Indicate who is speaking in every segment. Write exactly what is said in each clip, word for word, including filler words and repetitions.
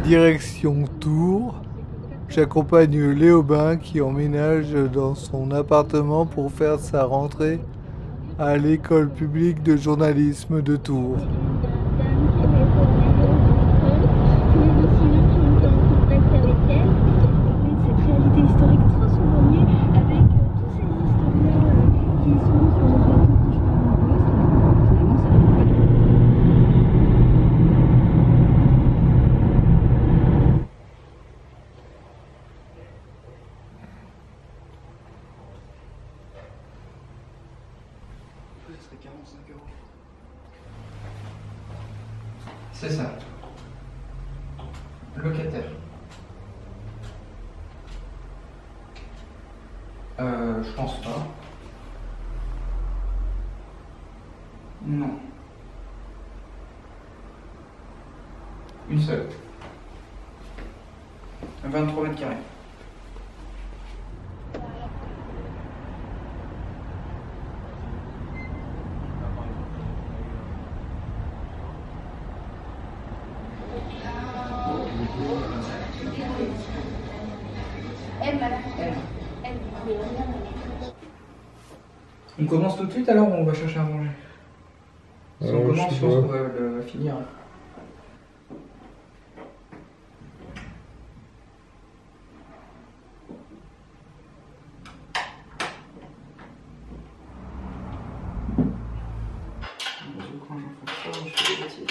Speaker 1: Direction Tours, j'accompagne Léobin qui emménage dans son appartement pour faire sa rentrée à l'école publique de journalisme de Tours.
Speaker 2: C'est ça. Locataire. Euh, je pense pas. Non. Une seule. vingt-trois mètres carrés. On commence tout de suite alors ou on va chercher à manger? Si on
Speaker 1: Euh,
Speaker 2: commence,
Speaker 1: je
Speaker 2: je
Speaker 1: sais
Speaker 2: pense
Speaker 1: pas.
Speaker 2: qu'on va le finir. Quand j'en fais ça, je fais des bêtises.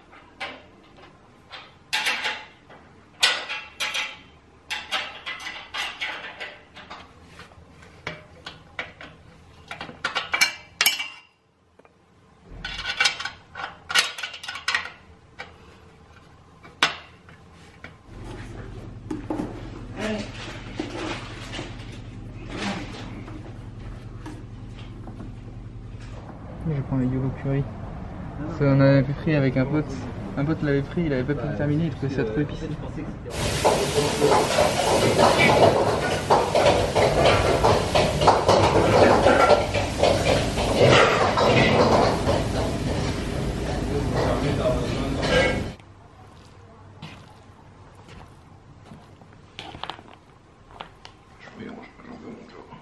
Speaker 2: Je vais prendre les YOLO curry. Ça, on avait pris avec un pote. Un pote l'avait pris, il avait pas pu le terminer, il trouvait ça trop épicé. Je mélange pas, j'en veux mon jour.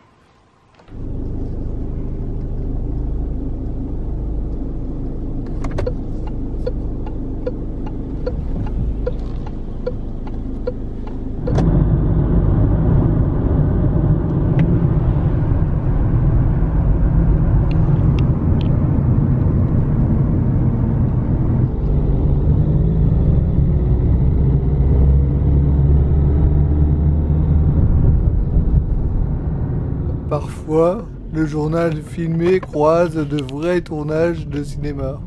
Speaker 1: Parfois, le journal filmé croise de vrais tournages de cinéma.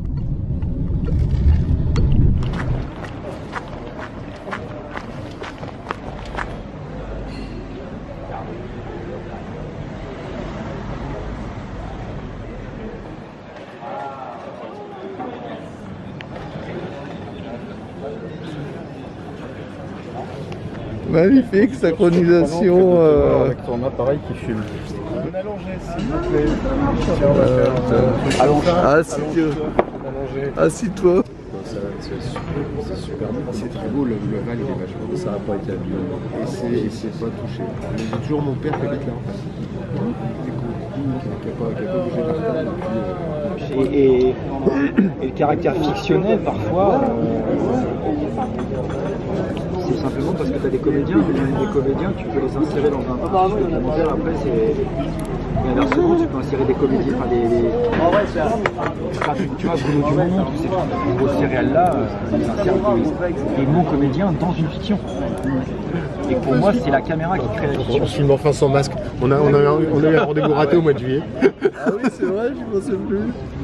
Speaker 1: Magnifique synchronisation. Euh...
Speaker 3: Avec ton appareil qui filme.
Speaker 1: Un allongé, s'il vous plaît. Allongé. Assis-toi. Assis-toi.
Speaker 3: C'est super beau, c'est très beau, le, le val il est vachement beau. Ça n'a pas été abîmé. Et c'est pas touché. Mais j'ai toujours mon père qui habite là en fait. Qui n'a pas, qui a pas bougé de la table depuis.
Speaker 4: Et, et, et le caractère fictionnel parfois, euh, c'est simplement parce que tu as des comédiens, mais des comédiens, tu peux les insérer dans un processus documentaire. Après, c'est. Et inversement, tu peux insérer des comédiens, enfin des. des... Enfin, tu, tu vois, Bruno Dumont, tous ces gros céréales-là, euh, ils insèrent des, des non-comédiens dans une fiction. Et pour moi, c'est la caméra qui crée la fiction.
Speaker 3: On se filme enfin sans masque. On a, on a, on a eu un rendez-vous raté au mois de juillet.
Speaker 1: Ah oui, c'est vrai, je pensais plus.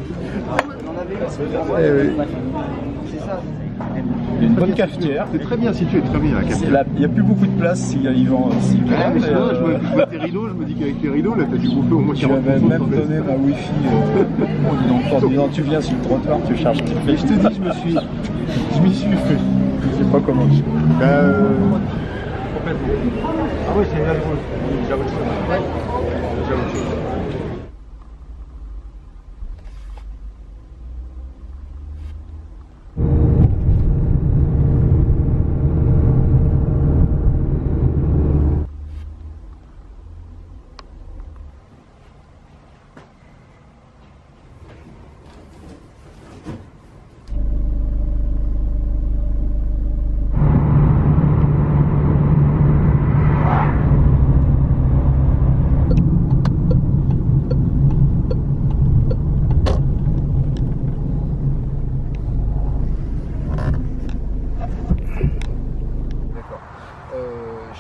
Speaker 1: Eh oui.
Speaker 5: Il y a une bonne cafetière.
Speaker 3: C'est très bien situé, très bien la cafetière.
Speaker 5: Il n'y a plus beaucoup de place s'il y a Yvan. Si
Speaker 3: Ouais, mais c'est vrai, je vois, je vois tes rideaux, je me dis qu'avec tes rideaux, là, t'as dû bouffer au moins
Speaker 5: je
Speaker 3: quarante
Speaker 5: vais
Speaker 3: pour cent.
Speaker 5: même donné ma wifi euh, en disant, en disant tu viens sur le trottoir, tu charges tes
Speaker 3: Et je te dis, je me suis, je m'y suis fait.
Speaker 5: Je sais pas comment je
Speaker 3: Bah, euh...
Speaker 4: Ah oui, c'est une belle rose. J'avoue que c'est J'avoue que c'est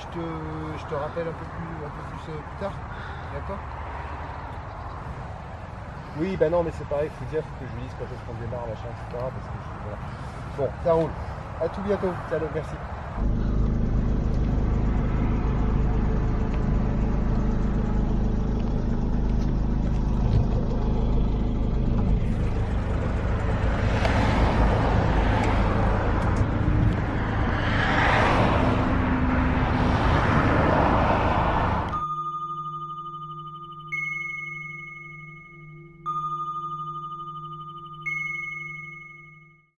Speaker 1: je te, je te rappelle un peu plus, un peu plus, euh, plus tard. D'accord?
Speaker 3: Oui, bah non, mais c'est pareil, faut dire que je lui dise quand est-ce qu'on démarre, machin, et cetera. Parce que, voilà. Bon, ça roule. À tout bientôt. Salut, merci.